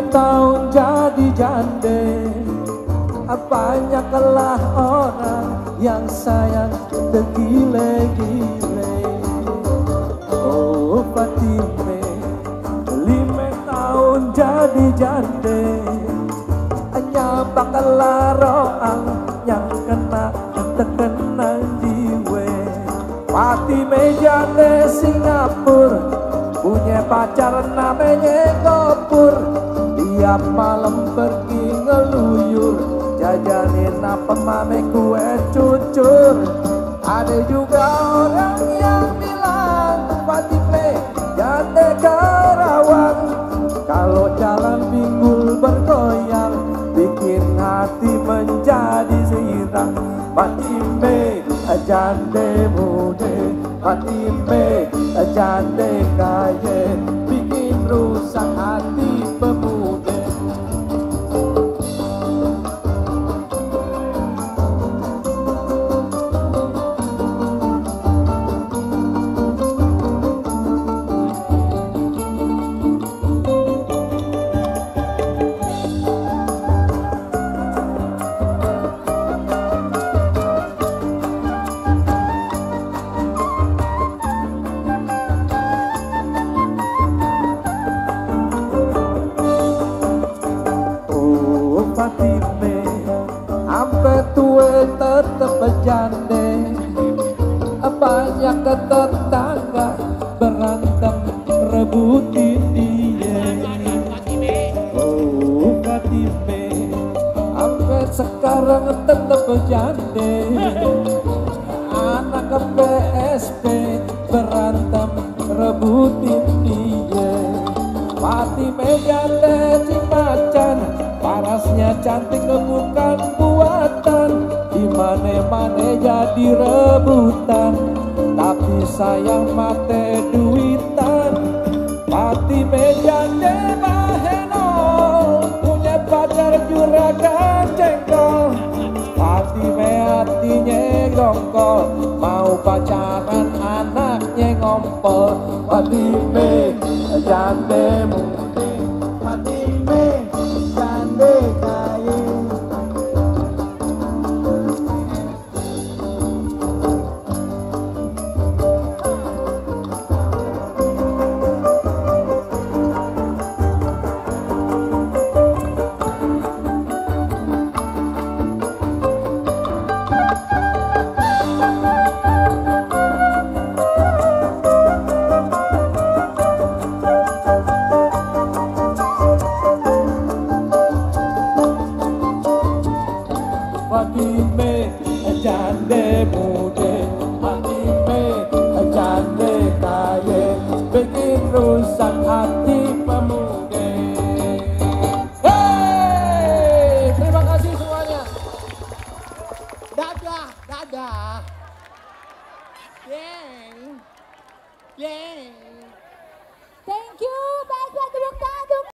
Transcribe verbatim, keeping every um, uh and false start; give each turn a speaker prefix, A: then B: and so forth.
A: tahun jadi jande, banyaklah orang yang sayang tergile-gile. Oh Fatime, lima tahun jadi jande, hanya bakalah roang yang kena terkenang jiwe. Fatime jande Singapura, punya pacar namanya Gopur. Tiap malam pergi ngeluyur, jajanin apa mame kue cucur. Ada juga orang yang bilang Fatime jande Karawang, kalau jalan pinggul bergoyang bikin hati menjadi sirang. Fatime jande mude, Fatime jande kaya, bikin rusak hati pemuda. Fatime ampe tua tetep jande, banyak tetangga berantem rebutin dia. Oh Fatime ampe sekarang tetep jande, anak P S P berantem rebutin dia. Fatime jande Cimacan, parasnya cantik bukan buatan, di mana-mana jadi rebutan, tapi sayang mate duitan. Fatime jande bahenol, punya pacar juragan cengkol. Fatime hatinya gongkol, mau pacaran anaknya ngompol. Fatime jande mude, Fatime jande kaya. Fatime jande mude, Fatime jande kaya, bikin rusak hati pemuda. Hey, terima kasih semuanya.
B: Dadah, dadah. Yeng. Yeng.
C: Thank you, baiklah tepuk tangan.